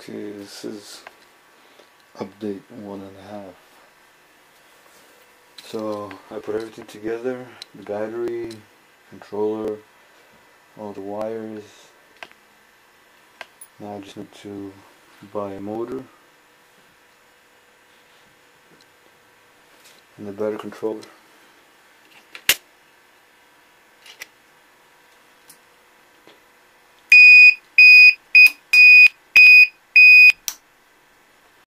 Okay, this is update 1.5. So I put everything together, the battery, controller, all the wires. Now I just need to buy a motor and the battery controller.